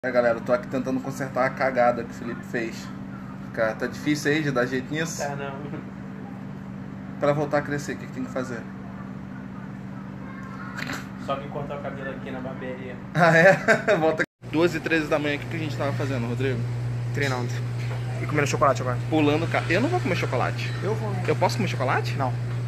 É, galera, eu tô aqui tentando consertar a cagada que o Felipe fez. Cara, tá difícil aí de dar jeito nisso? Tá, não. Pra voltar a crescer, o que tem que fazer? Só que cortar o cabelo aqui na barbearia. Ah, é? Volta aqui. 2h13 da manhã, o que a gente tava fazendo, Rodrigo? Treinando. E comendo chocolate agora. Pulando o carro. Eu não vou comer chocolate. Eu vou. Eu posso comer chocolate? Não.